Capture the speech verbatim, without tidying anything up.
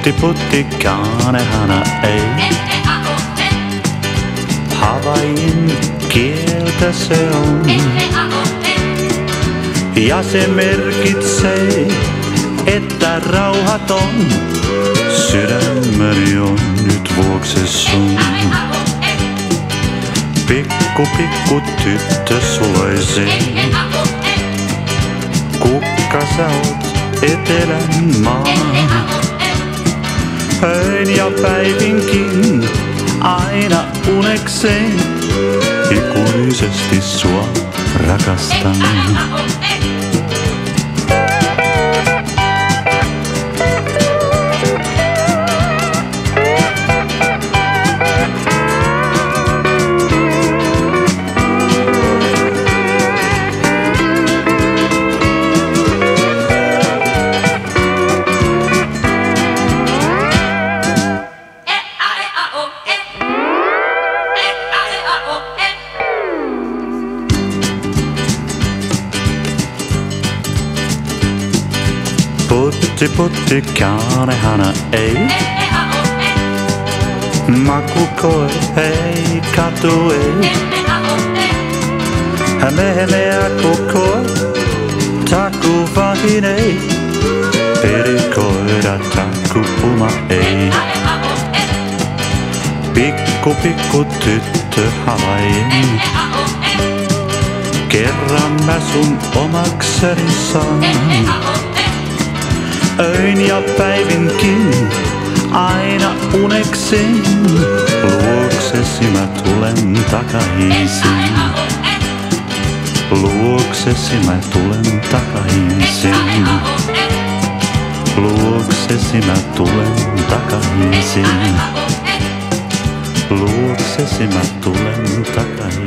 Putti putti kaanehana ei. Havain kieltä se on. Ja se merkitsee, että rauhaton sydämeni on nyt vuokse sun. Pikku pikku tyttö suloisin, kukka sä oot etelän maa. Öin ja päivinkin aina unekseen, ikuisesti sua rakastan. Putti putti kaanehana ei. Makukoe ei, katu ei. Hämehemeä kokoe, takuvahin ei. Perikoida takupuma ei. Pikku pikku tyttö havain, kerran mä sun omakseni saan. Öin ja päivinkin aina unekseen, luoksesi mä tulen takaisin. Luoksesi mä tulen takaisin. Luoksesi mä tulen takaisin. Luoksesi mä tulen takaisin.